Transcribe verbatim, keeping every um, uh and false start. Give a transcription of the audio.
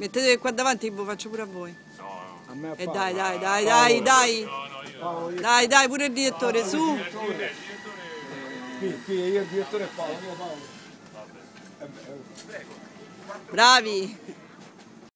Mettetevi qua davanti che ve lo faccio pure a voi. No, no. A me E fa- dai, dai, dai, dai, dai. No, no, io... Paolo, io- Dai, dai, pure il direttore, su. Il direttore... Qui, qui, io il direttore Paolo, io Paolo. Vabbè. Eh beh, oh. Bravi.